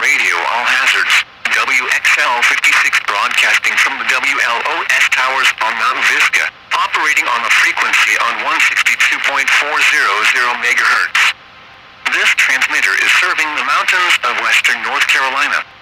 radio all hazards. WXL56 broadcasting from the WLOS towers on Mount Visca, operating on a frequency on 162.400 MHz. This transmitter is serving the mountains of western North Carolina.